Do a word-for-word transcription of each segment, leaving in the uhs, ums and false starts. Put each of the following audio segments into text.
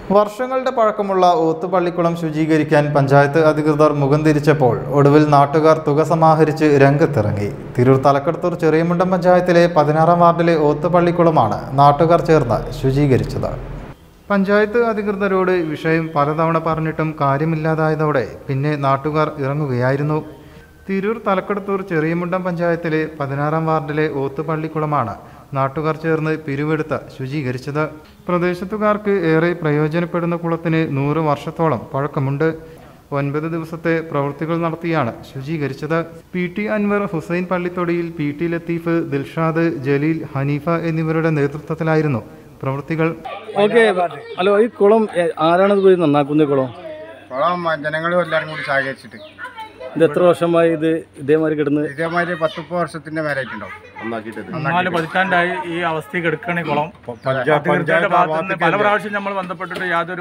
വർഷങ്ങളുടെ പഴക്കമുള്ള ഓത്തുപള്ളിക്കുളം ശുചീകരിക്കാൻ പഞ്ചായത്ത് അധികൃതർ മുഖം തിരിച്ചപ്പോൾ ഒടുവിൽ നാട്ടുകാർ തുക സമാഹരിച്ച് രംഗത്തിറങ്ങി. തിരൂർ തലക്കടത്തൂർ ചെറിയമുണ്ടം പഞ്ചായത്തിലെ പതിനാറാം വാർഡിലെ ഓത്തുപള്ളിക്കുളമാണ് നാട്ടുകാർ ചേർന്ന് ശുചീകരിച്ചത്. പഞ്ചായത്ത് അധികൃതരോട് വിഷയം പലതവണ പറഞ്ഞിട്ടും കാര്യമില്ലാതായതോടെ പിന്നെ നാട്ടുകാർ ഇറങ്ങുകയായിരുന്നു. തിരൂർ തലക്കടത്തൂർ ചെറിയമുണ്ടം പഞ്ചായത്തിലെ പതിനാറാം വാർഡിലെ ഓത്തുപള്ളിക്കുളമാണ് നാട്ടുകാർ ചേർന്ന് പിരിവെടുത്ത് ശുചീകരിച്ചത്. പ്രദേശത്തുകാർക്ക് ഏറെ പ്രയോജനപ്പെടുന്ന കുളത്തിന് നൂറ് വർഷത്തോളം പഴക്കമുണ്ട്. ഒൻപത് ദിവസത്തെ പ്രവൃത്തികൾ നടത്തിയാണ് ശുചീകരിച്ചത്. പി ടി അൻവർ, ഹുസൈൻ പള്ളിത്തൊടിയിൽ, പി ടി ലത്തീഫ്, ദിൽഷാദ്, ജലീൽ, ഹനീഫ എന്നിവരുടെ നേതൃത്വത്തിലായിരുന്നു പ്രവൃത്തികൾ. ഓക്കെ, ഹലോ, ഈ കുളം ആരാണത് പോയി നന്നാക്കുന്ന കുളം? കുളം ജനങ്ങളും എല്ലാവരും കൂടി സഹകരിച്ചിട്ട്. ഇത് എത്ര വർഷമായി ഇത് ഇതേമാതിരി കിടന്ന്? ഇതേമാതിരി പത്തുപ്പ വർഷത്തിന്റെ മേലായിട്ടുണ്ടാവും. നാല് പതിറ്റാണ്ടായി ഈ അവസ്ഥ കിടക്കണ കുളം. പഞ്ചായത്തിന്റെ ഭാഗത്ത് നിന്ന് പല പ്രാവശ്യം നമ്മൾ ബന്ധപ്പെട്ടിട്ട് യാതൊരു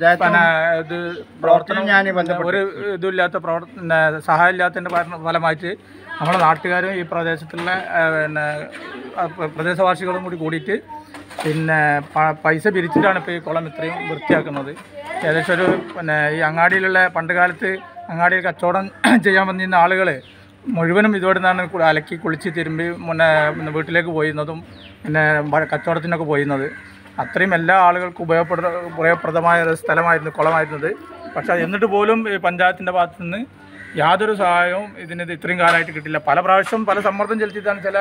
ഇത് പ്രവർത്തനം ഒരു ഇതുമില്ലാത്ത പ്രവർത്തന സഹായം ഇല്ലാത്തതിന്റെ ഫലമായിട്ട് നമ്മുടെ നാട്ടുകാരും ഈ പ്രദേശത്തുള്ള പിന്നെ പ്രദേശവാസികളും കൂടി കൂടിയിട്ട് പിന്നെ പൈസ പിരിച്ചിട്ടാണ് ഇപ്പോൾ ഈ കുളം ഇത്രയും വൃത്തിയാക്കുന്നത്. ഏകദേശം ഒരു പിന്നെ ഈ അങ്ങാടിയിലുള്ള പണ്ട് കാലത്ത് അങ്ങാടിയിൽ കച്ചവടം ചെയ്യാൻ വന്നിരുന്ന ആളുകൾ മുഴുവനും ഇതോടെ നിന്നാണ് അലക്കി കുളിച്ച് തിരുമ്പി മുന്നേ വീട്ടിലേക്ക് പോയിരുന്നതും പിന്നെ കച്ചവടത്തിനൊക്കെ പോയിരുന്നത്. അത്രയും എല്ലാ ആളുകൾക്കും ഉപയോഗപ്പെടുന്ന ഉപയോഗപ്രദമായ ഒരു സ്ഥലമായിരുന്നു കുളമായിരുന്നത്. പക്ഷേ എന്നിട്ട് പോലും ഈ പഞ്ചായത്തിൻ്റെ ഭാഗത്തു നിന്ന് യാതൊരു സഹായവും ഇതിന് ഇത്രയും കാലമായിട്ട് കിട്ടില്ല. പല പ്രാവശ്യം പല സമ്മർദ്ദം ചെലുത്തിയിട്ടാണ് ചില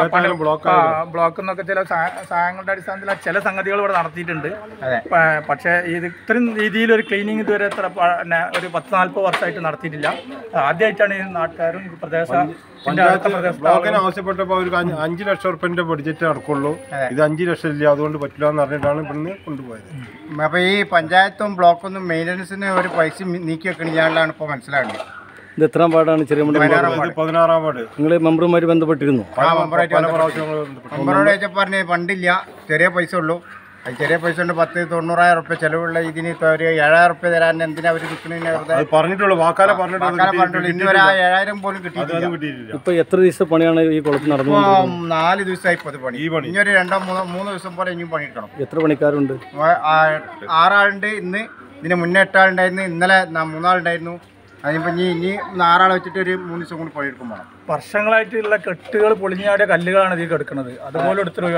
ബ്ലോക്കിൽ നിന്നൊക്കെ ചില സഹായങ്ങളുടെ അടിസ്ഥാനത്തിൽ ചില സംഗതികൾ ഇവിടെ നടത്തിയിട്ടുണ്ട്. പക്ഷേ ഇത് ഇത്രയും രീതിയിൽ ഒരു ക്ലീനിങ് ഇതുവരെ എത്ര പിന്നെ ഒരു പത്ത് നാൽപ്പത് വർഷമായിട്ട് നടത്തിയിട്ടില്ല. ആദ്യമായിട്ടാണ് ഈ നാട്ടുകാരും പ്രദേശ ആവശ്യപ്പെട്ടപ്പോൾ അവർക്ക് അഞ്ച് ലക്ഷം റുപ്യന്റെ ബഡ്ജറ്റ് നടക്കുള്ളൂ. ഇത് അഞ്ച് ലക്ഷം ഇല്ല, അതുകൊണ്ട് പറ്റില്ല എന്ന് പറഞ്ഞിട്ടാണ് ഇവിടുന്ന് കൊണ്ടുപോയത്. അപ്പൊ ഈ പഞ്ചായത്തും ബ്ലോക്കൊന്നും മെയിൻ്റനൻസിന് ഒരു പൈസ നീക്കി വെക്കണില്ലാണ്ടാണ് ഇപ്പോൾ മനസ്സിലാകുന്നത്. ഇത് എത്രാം വാർഡാണ്? ചെറിയമുണ്ടം പതിനാറാം വാർഡ്. നിങ്ങൾ മെമ്പറുമായിട്ട് ബന്ധപ്പെട്ടിരുന്നു? മെമ്പറോട് ചോദിച്ചപ്പോൾ പറഞ്ഞ് ഫണ്ടില്ല, ചെറിയ പൈസ ഉള്ളൂ. അത് ചെറിയ പൈസ കൊണ്ട് പത്ത് തൊണ്ണൂറായിരം റുപ്യ ചെലവുള്ള ഇതിന് ഒരു ഏഴായിരം റുപ്യ തരാൻ എന്തിനാ അവർ നിൽക്കുന്നതിന് പറഞ്ഞിട്ടുള്ളൂ. വാക്കാലെ പറഞ്ഞിട്ടുള്ളൂ. ഇന്നുവരെ ആ ഏഴായിരം പോലും കിട്ടിയിട്ടില്ല. ഇപ്പൊ എത്ര ദിവസം പണിയാണ് ഈ കുളത്തിൽ നടന്നു? നാല് ദിവസമായി ഇപ്പോൾ പണി. ഇനി ഒരു രണ്ടോ മൂന്നോ മൂന്ന് ദിവസം പോലെ ഇനിയും പണിയെടുക്കണം. എത്ര പണിക്കാരുണ്ട്? ആറാളുണ്ട്. ഇന്ന് ഇതിന് മുന്നേ എട്ടാളുണ്ടായിരുന്നു. ഇന്നലെ മൂന്നാളുണ്ടായിരുന്നു. അതിനിപ്പോൾ ഇനി ഇനി ആറാളെ വെച്ചിട്ട് ഒരു മൂന്ന് ദിവസം കൂടി പണിയെടുക്കും വേണം. വർഷങ്ങളായിട്ടുള്ള കെട്ടുകൾ പൊളിഞ്ഞാടിയ കല്ലുകളാണ് ഇതിൽ കിടക്കുന്നത്. അതുപോലെ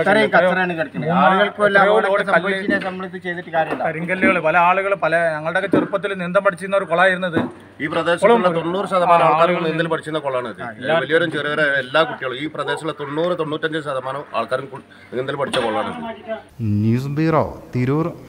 കരിങ്കല്ലുകൾ പല ആളുകൾ പല ഞങ്ങളുടെയൊക്കെ ചെറുപ്പത്തിൽ നീന്തം പഠിച്ചിരുന്ന ഒരു കുളമായിരുന്നത്. ഈ പ്രദേശത്തുള്ള തൊണ്ണൂറ് ശതമാനം ആൾക്കാരും നീന്തൽ പഠിച്ചിരുന്ന കുളമാണ് ഇത്. വലിയവരും ചെറിയവരും എല്ലാ കുട്ടികളും ഈ പ്രദേശത്തുള്ള തൊണ്ണൂറ് തൊണ്ണൂറ്റഞ്ച് ശതമാനം ആൾക്കാരും നീന്തൽ പഠിച്ച കുളമാണ്. News bureau, Tirur.